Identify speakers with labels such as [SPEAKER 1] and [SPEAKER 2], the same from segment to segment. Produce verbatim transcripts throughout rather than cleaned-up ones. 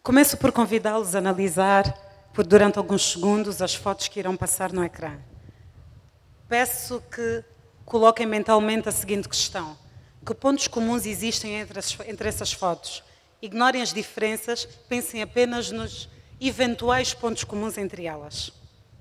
[SPEAKER 1] Começo por convidá-los a analisar, por durante alguns segundos, as fotos que irão passar no ecrã. Peço que coloquem mentalmente a seguinte questão. Que pontos comuns existem entre, as, entre essas fotos? Ignorem as diferenças, pensem apenas nos eventuais pontos comuns entre elas.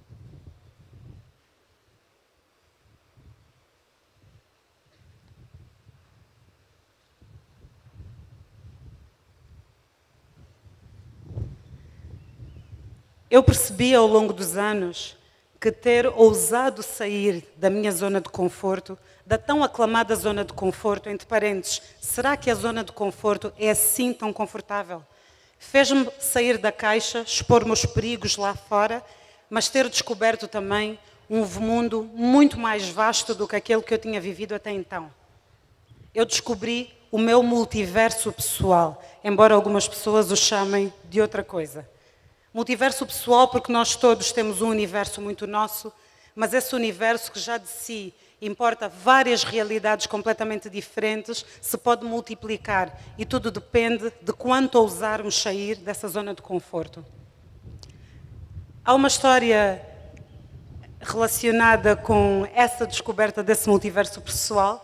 [SPEAKER 1] Eu percebi ao longo dos anos que ter ousado sair da minha zona de conforto, da tão aclamada zona de conforto, entre parênteses, será que a zona de conforto é assim tão confortável? Fez-me sair da caixa, expor meus perigos lá fora, mas ter descoberto também um mundo muito mais vasto do que aquele que eu tinha vivido até então. Eu descobri o meu multiverso pessoal, embora algumas pessoas o chamem de outra coisa. Multiverso pessoal porque nós todos temos um universo muito nosso, mas esse universo que já de si importa várias realidades completamente diferentes, se pode multiplicar e tudo depende de quanto ousarmos sair dessa zona de conforto. Há uma história relacionada com essa descoberta desse multiverso pessoal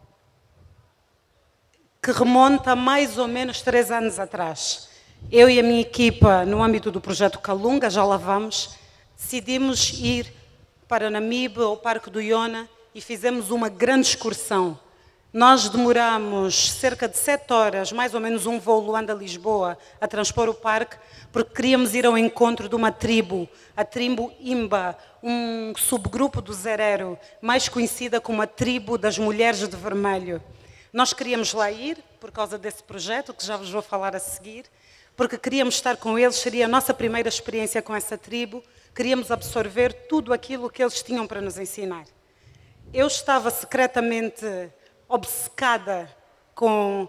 [SPEAKER 1] que remonta a mais ou menos três anos atrás. Eu e a minha equipa, no âmbito do projeto Kalunga, já lá vamos, decidimos ir para Namibe, ao Parque do Iona, e fizemos uma grande excursão. Nós demoramos cerca de sete horas, mais ou menos um voo Luanda-Lisboa, a transpor o parque, porque queríamos ir ao encontro de uma tribo, a tribo Imba, um subgrupo do Zerero, mais conhecida como a tribo das Mulheres de Vermelho. Nós queríamos lá ir, por causa desse projeto, que já vos vou falar a seguir, porque queríamos estar com eles, seria a nossa primeira experiência com essa tribo, queríamos absorver tudo aquilo que eles tinham para nos ensinar. Eu estava secretamente obcecada com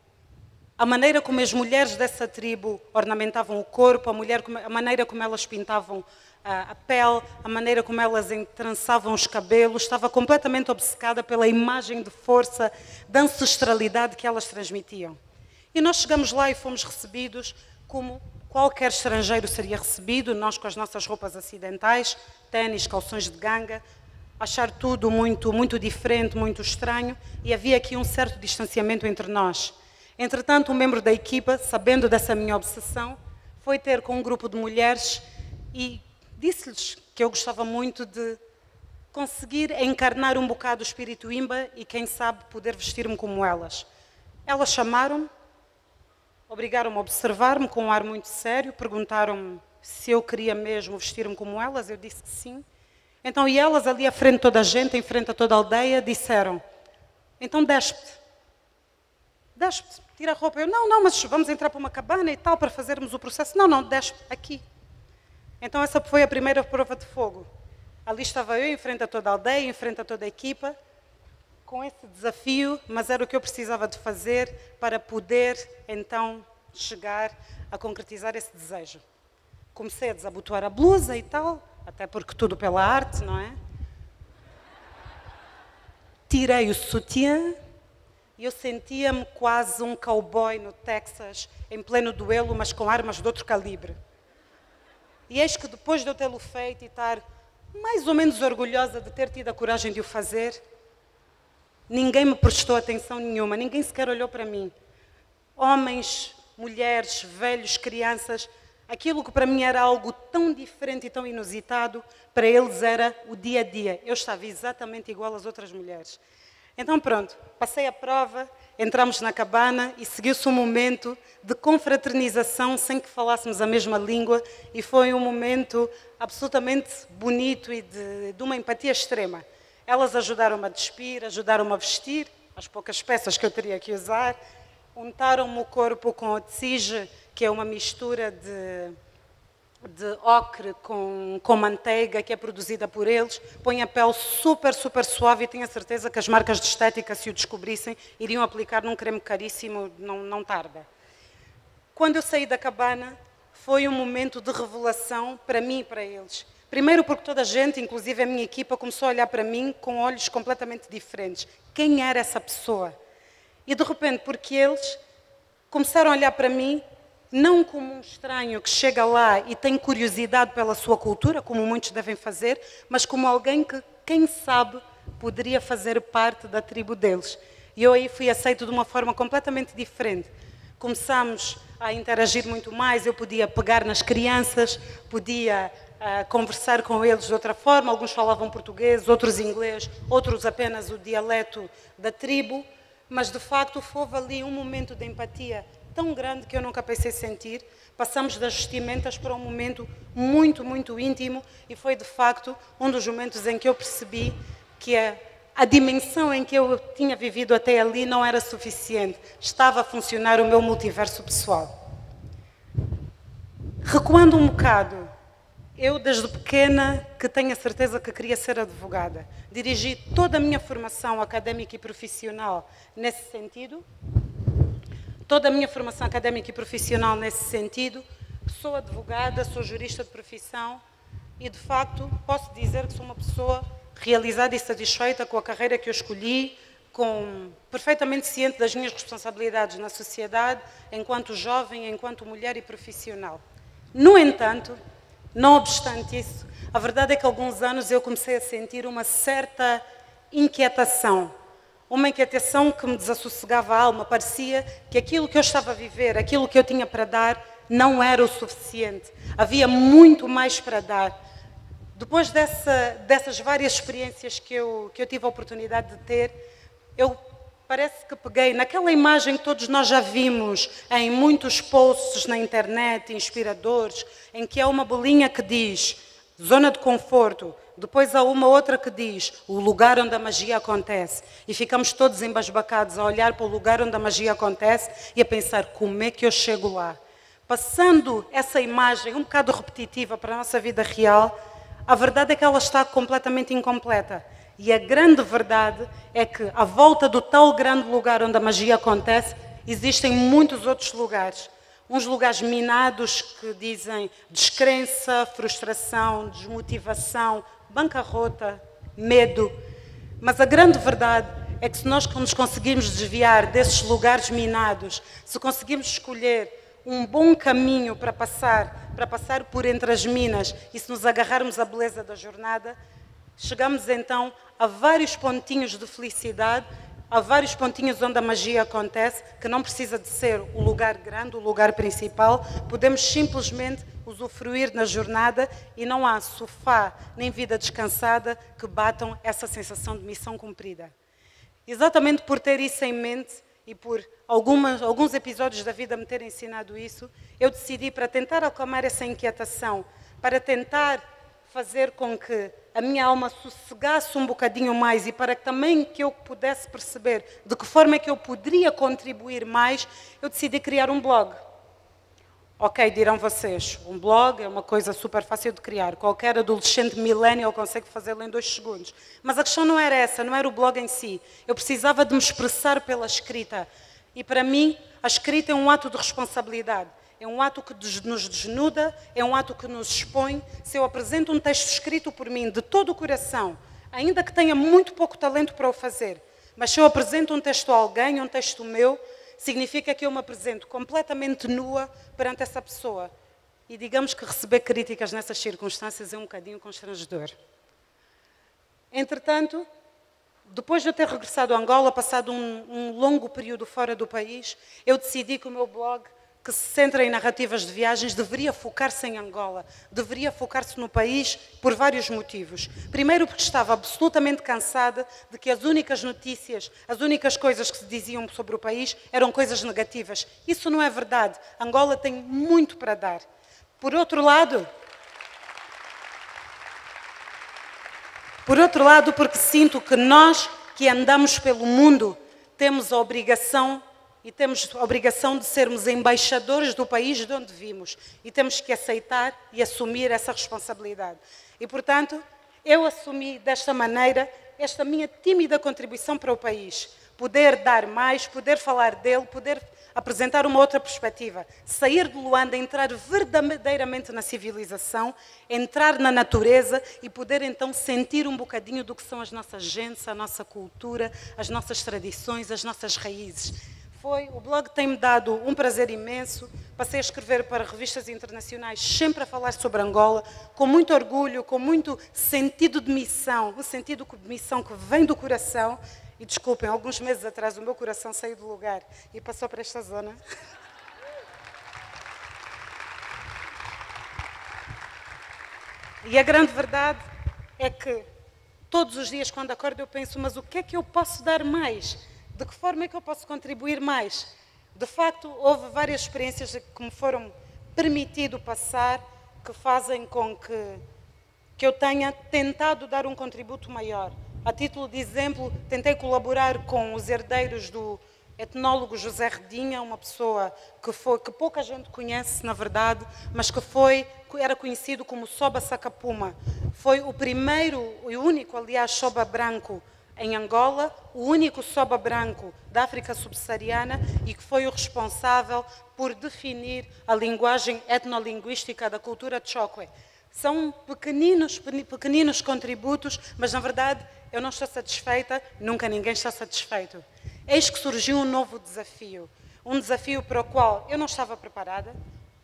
[SPEAKER 1] a maneira como as mulheres dessa tribo ornamentavam o corpo, a, mulher, a maneira como elas pintavam a, a pele, a maneira como elas entrançavam os cabelos, estava completamente obcecada pela imagem de força, da ancestralidade que elas transmitiam. E nós chegamos lá e fomos recebidos como qualquer estrangeiro seria recebido, nós com as nossas roupas ocidentais, ténis, calções de ganga, achar tudo muito, muito diferente, muito estranho, e havia aqui um certo distanciamento entre nós. Entretanto, um membro da equipa, sabendo dessa minha obsessão, foi ter com um grupo de mulheres e disse-lhes que eu gostava muito de conseguir encarnar um bocado o espírito Imba e, quem sabe, poder vestir-me como elas. Elas chamaram-me, obrigaram-me a observar-me com um ar muito sério, perguntaram-me se eu queria mesmo vestir-me como elas, eu disse que sim. Então, e elas ali à frente de toda a gente, em frente a toda a aldeia, disseram, então despe-te, despe-te, tira a roupa. Eu, não, não, mas vamos entrar para uma cabana e tal, para fazermos o processo. Não, não, despe aqui. Então essa foi a primeira prova de fogo. Ali estava eu, em frente a toda a aldeia, em frente a toda a equipa, com esse desafio, mas era o que eu precisava de fazer para poder, então, chegar a concretizar esse desejo. Comecei a desabotoar a blusa e tal, até porque tudo pela arte, não é? Tirei o sutiã e eu sentia-me quase um cowboy no Texas, em pleno duelo, mas com armas de outro calibre. E eis que depois de eu tê-lo feito e estar mais ou menos orgulhosa de ter tido a coragem de o fazer, ninguém me prestou atenção nenhuma, ninguém sequer olhou para mim. Homens, mulheres, velhos, crianças, aquilo que para mim era algo tão diferente e tão inusitado, para eles era o dia a dia. Eu estava exatamente igual às outras mulheres. Então pronto, passei a prova, entramos na cabana e seguiu-se um momento de confraternização sem que falássemos a mesma língua e foi um momento absolutamente bonito e de, de uma empatia extrema. Elas ajudaram-me a despir, ajudaram-me a vestir, as poucas peças que eu teria que usar, untaram-me o corpo com o tzige, que é uma mistura de, de ocre com, com manteiga, que é produzida por eles, põe a pele super, super suave e tenho a certeza que as marcas de estética, se o descobrissem, iriam aplicar num creme caríssimo, não, não tarda. Quando eu saí da cabana, foi um momento de revelação para mim e para eles. Primeiro porque toda a gente, inclusive a minha equipa, começou a olhar para mim com olhos completamente diferentes. Quem era essa pessoa? E de repente, porque eles começaram a olhar para mim não como um estranho que chega lá e tem curiosidade pela sua cultura, como muitos devem fazer, mas como alguém que, quem sabe, poderia fazer parte da tribo deles. E eu aí fui aceito de uma forma completamente diferente. Começamos a interagir muito mais, eu podia pegar nas crianças, podia uh, conversar com eles de outra forma, alguns falavam português, outros inglês, outros apenas o dialeto da tribo, mas de facto houve ali um momento de empatia tão grande que eu nunca pensei sentir. Passamos das vestimentas para um momento muito, muito íntimo e foi de facto um dos momentos em que eu percebi que a, a dimensão em que eu tinha vivido até ali não era suficiente. Estava a funcionar o meu multiverso pessoal. Recuando um bocado, eu desde pequena que tenho a certeza que queria ser advogada. Dirigi toda a minha formação académica e profissional nesse sentido. Toda a minha formação académica e profissional nesse sentido. Sou advogada, sou jurista de profissão e, de facto, posso dizer que sou uma pessoa realizada e satisfeita com a carreira que eu escolhi, com, perfeitamente ciente das minhas responsabilidades na sociedade, enquanto jovem, enquanto mulher e profissional. No entanto, não obstante isso, a verdade é que há alguns anos eu comecei a sentir uma certa inquietação. Uma inquietação que me desassossegava a alma. Parecia que aquilo que eu estava a viver, aquilo que eu tinha para dar, não era o suficiente. Havia muito mais para dar. Depois dessa, dessas várias experiências que eu, que eu tive a oportunidade de ter, eu parece que peguei naquela imagem que todos nós já vimos em muitos posts na internet, inspiradores, em que há uma bolinha que diz zona de conforto, depois há uma outra que diz o lugar onde a magia acontece. E ficamos todos embasbacados a olhar para o lugar onde a magia acontece e a pensar como é que eu chego lá. Passando essa imagem um bocado repetitiva para a nossa vida real, a verdade é que ela está completamente incompleta. E a grande verdade é que à volta do tal grande lugar onde a magia acontece, existem muitos outros lugares. Uns lugares minados que dizem descrença, frustração, desmotivação, bancarrota, medo. Mas a grande verdade é que se nós nos conseguirmos desviar desses lugares minados, se conseguirmos escolher um bom caminho para passar, para passar por entre as minas e se nos agarrarmos à beleza da jornada, chegamos então a vários pontinhos de felicidade, há vários pontinhos onde a magia acontece, que não precisa de ser o lugar grande, o lugar principal. Podemos simplesmente usufruir na jornada e não há sofá nem vida descansada que batam essa sensação de missão cumprida. Exatamente por ter isso em mente e por algumas, alguns episódios da vida me terem ensinado isso, eu decidi, para tentar acalmar essa inquietação, para tentar fazer com que a minha alma sossegasse um bocadinho mais e para que também que eu pudesse perceber de que forma é que eu poderia contribuir mais, eu decidi criar um blog. Ok, dirão vocês, um blog é uma coisa super fácil de criar. Qualquer adolescente millennial consegue fazê-lo em dois segundos. Mas a questão não era essa, não era o blog em si. Eu precisava de me expressar pela escrita. E para mim, a escrita é um ato de responsabilidade. É um ato que nos desnuda, é um ato que nos expõe. Se eu apresento um texto escrito por mim de todo o coração, ainda que tenha muito pouco talento para o fazer, mas se eu apresento um texto a alguém, um texto meu, significa que eu me apresento completamente nua perante essa pessoa. E digamos que receber críticas nessas circunstâncias é um bocadinho constrangedor. Entretanto, depois de eu ter regressado a Angola, passado um, um longo período fora do país, eu decidi que o meu blog, que se centra em narrativas de viagens, deveria focar-se em Angola, deveria focar-se no país por vários motivos. Primeiro, porque estava absolutamente cansada de que as únicas notícias, as únicas coisas que se diziam sobre o país eram coisas negativas. Isso não é verdade. Angola tem muito para dar. Por outro lado, por outro lado, porque sinto que nós que andamos pelo mundo temos a obrigação E temos a obrigação de sermos embaixadores do país de onde vimos. E temos que aceitar e assumir essa responsabilidade. E, portanto, eu assumi desta maneira esta minha tímida contribuição para o país. Poder dar mais, poder falar dele, poder apresentar uma outra perspectiva. Sair de Luanda, entrar verdadeiramente na civilização, entrar na natureza e poder então sentir um bocadinho do que são as nossas gentes, a nossa cultura, as nossas tradições, as nossas raízes. Foi, o blog tem-me dado um prazer imenso. Passei a escrever para revistas internacionais, sempre a falar sobre Angola, com muito orgulho, com muito sentido de missão, um sentido de missão que vem do coração. E desculpem, alguns meses atrás o meu coração saiu do lugar e passou para esta zona. E a grande verdade é que todos os dias quando acordo eu penso, mas o que é que eu posso dar mais? De que forma é que eu posso contribuir mais? De facto, houve várias experiências que me foram permitido passar, que fazem com que, que eu tenha tentado dar um contributo maior. A título de exemplo, tentei colaborar com os herdeiros do etnólogo José Redinha, uma pessoa que, foi, que pouca gente conhece, na verdade, mas que foi, era conhecido como Soba Sakapuma. Foi o primeiro e único, aliás, Soba branco em Angola, o único Soba branco da África subsaariana e que foi o responsável por definir a linguagem etnolinguística da cultura Chokwe. São pequeninos, pequeninos contributos, mas na verdade eu não estou satisfeita, nunca ninguém está satisfeito. Eis que surgiu um novo desafio, um desafio para o qual eu não estava preparada,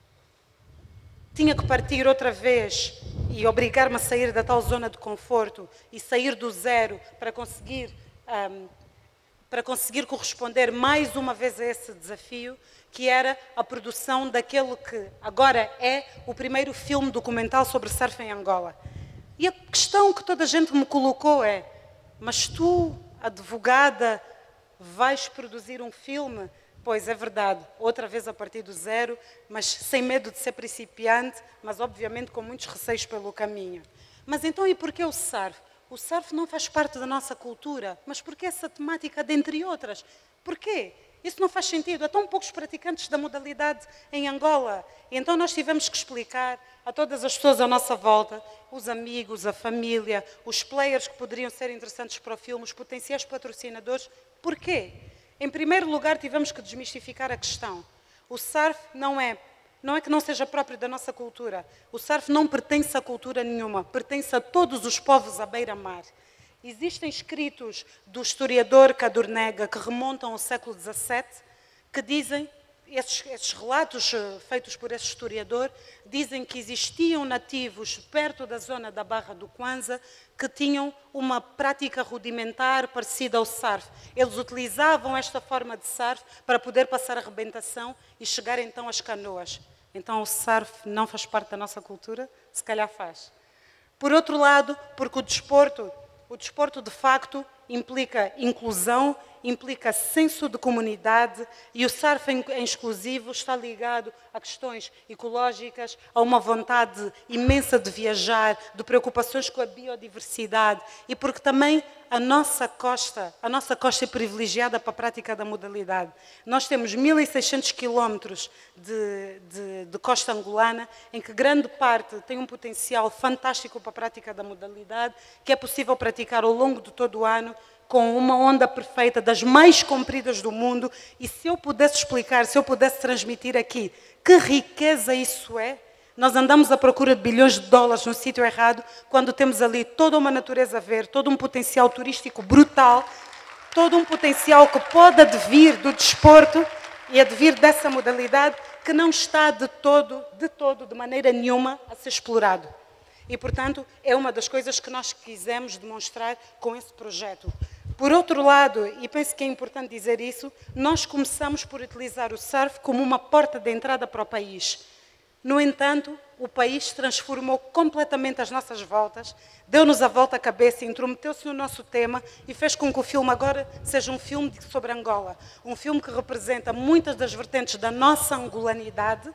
[SPEAKER 1] tinha que partir outra vez e obrigar-me a sair da tal zona de conforto e sair do zero para conseguir, um, para conseguir corresponder mais uma vez a esse desafio, que era a produção daquele que agora é o primeiro filme documental sobre surf em Angola. E a questão que toda a gente me colocou é, mas tu, advogada, vais produzir um filme? Pois, é verdade, outra vez a partir do zero, mas sem medo de ser principiante, mas obviamente com muitos receios pelo caminho. Mas então, e porquê o surf? O surf não faz parte da nossa cultura, mas porquê essa temática, dentre outras? Porquê? Isso não faz sentido. Há tão poucos praticantes da modalidade em Angola. E então nós tivemos que explicar a todas as pessoas à nossa volta, os amigos, a família, os players que poderiam ser interessantes para o filme, os potenciais patrocinadores, porquê? Em primeiro lugar, tivemos que desmistificar a questão. O surf não é, não é que não seja próprio da nossa cultura. O surf não pertence a cultura nenhuma, pertence a todos os povos à beira-mar. Existem escritos do historiador Cadornega que remontam ao século dezassete, que dizem, esses, esses relatos feitos por esse historiador, dizem que existiam nativos perto da zona da Barra do Kwanza que tinham uma prática rudimentar parecida ao surf. Eles utilizavam esta forma de surf para poder passar a arrebentação e chegar então às canoas. Então o surf não faz parte da nossa cultura? Se calhar faz. Por outro lado, porque o desporto, o desporto de facto implica inclusão, implica senso de comunidade e o surf em, em exclusivo está ligado a questões ecológicas, a uma vontade imensa de viajar, de preocupações com a biodiversidade e porque também a nossa costa, a nossa costa é privilegiada para a prática da modalidade. Nós temos mil e seiscentos quilómetros de, de, de costa angolana, em que grande parte tem um potencial fantástico para a prática da modalidade, que é possível praticar ao longo de todo o ano, com uma onda perfeita, das mais compridas do mundo, e se eu pudesse explicar, se eu pudesse transmitir aqui que riqueza isso é, nós andamos à procura de bilhões de dólares no sítio errado, quando temos ali toda uma natureza verde, todo um potencial turístico brutal, todo um potencial que pode advir do desporto e advir dessa modalidade que não está de todo, de todo, de maneira nenhuma, a ser explorado. E, portanto, é uma das coisas que nós quisemos demonstrar com esse projeto. Por outro lado, e penso que é importante dizer isso, nós começamos por utilizar o surf como uma porta de entrada para o país. No entanto, o país transformou completamente as nossas voltas, deu-nos a volta à cabeça, intrometeu-se no nosso tema e fez com que o filme agora seja um filme sobre Angola. Um filme que representa muitas das vertentes da nossa angolanidade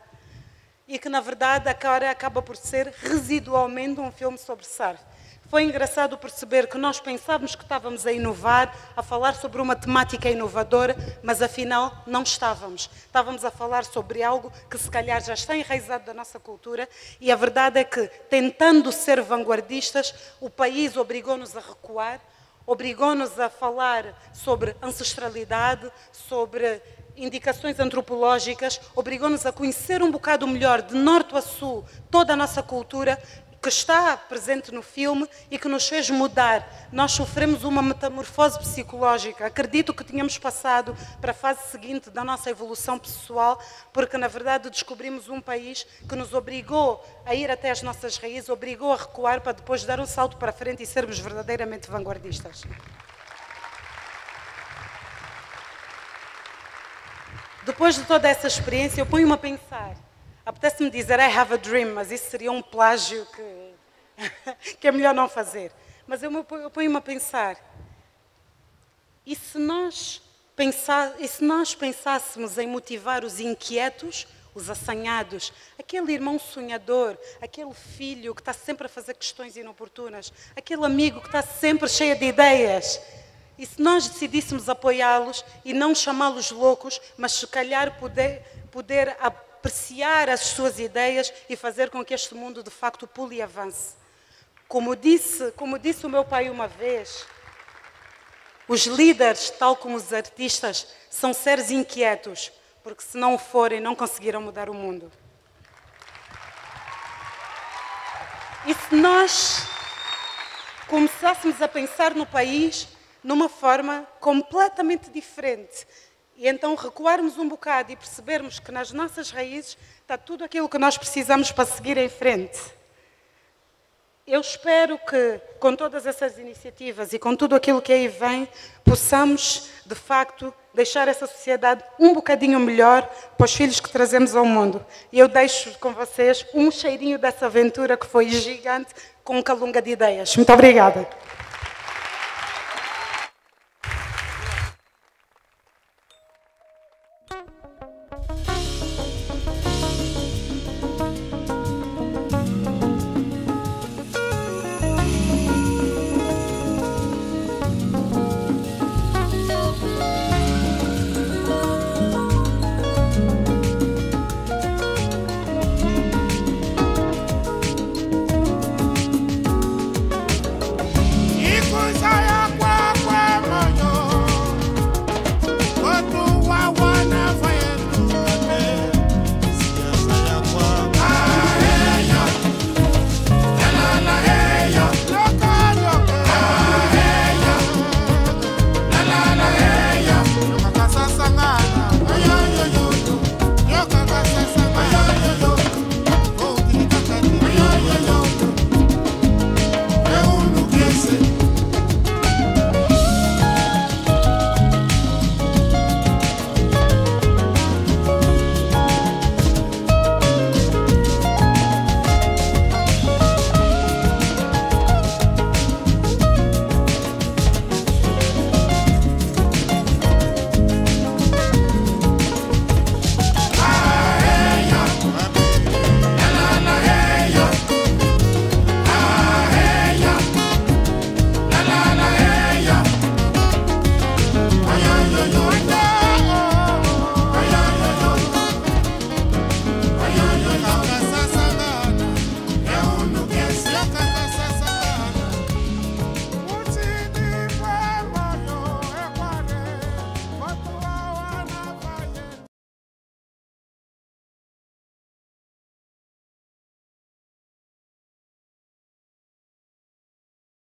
[SPEAKER 1] e que, na verdade, agora acaba por ser residualmente um filme sobre surf. Foi engraçado perceber que nós pensávamos que estávamos a inovar, a falar sobre uma temática inovadora, mas afinal não estávamos. Estávamos a falar sobre algo que se calhar já está enraizado da nossa cultura e a verdade é que, tentando ser vanguardistas, o país obrigou-nos a recuar, obrigou-nos a falar sobre ancestralidade, sobre indicações antropológicas, obrigou-nos a conhecer um bocado melhor, de norte a sul, toda a nossa cultura, que está presente no filme e que nos fez mudar. Nós sofremos uma metamorfose psicológica. Acredito que tínhamos passado para a fase seguinte da nossa evolução pessoal, porque na verdade descobrimos um país que nos obrigou a ir até as nossas raízes, obrigou a recuar para depois dar um salto para a frente e sermos verdadeiramente vanguardistas. Depois de toda essa experiência, eu ponho-me a pensar. Apetece-me dizer I have a dream, mas isso seria um plágio que, que é melhor não fazer. Mas eu, eu ponho-me a pensar, e se, nós pensar, e se nós pensássemos em motivar os inquietos, os assanhados, aquele irmão sonhador, aquele filho que está sempre a fazer questões inoportunas, aquele amigo que está sempre cheio de ideias, e se nós decidíssemos apoiá-los e não chamá-los loucos, mas se calhar poder, poder apreciar as suas ideias e fazer com que este mundo de facto pule e avance. Como disse, como disse o meu pai uma vez, os líderes, tal como os artistas, são seres inquietos, porque se não o forem, não conseguirão mudar o mundo. E se nós começássemos a pensar no país numa forma completamente diferente, e então recuarmos um bocado e percebermos que nas nossas raízes está tudo aquilo que nós precisamos para seguir em frente. Eu espero que, com todas essas iniciativas e com tudo aquilo que aí vem, possamos, de facto, deixar essa sociedade um bocadinho melhor para os filhos que trazemos ao mundo. E eu deixo com vocês um cheirinho dessa aventura que foi gigante, com um calunga de ideias. Muito obrigada.